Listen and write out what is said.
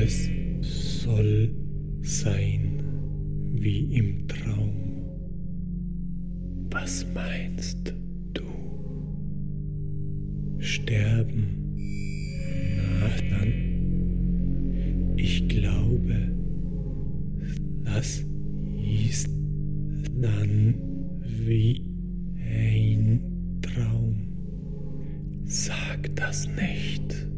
Es soll sein wie im Traum. Was meinst du? Sterben? Na dann, ich glaube, das ist dann wie ein Traum. Sag das nicht.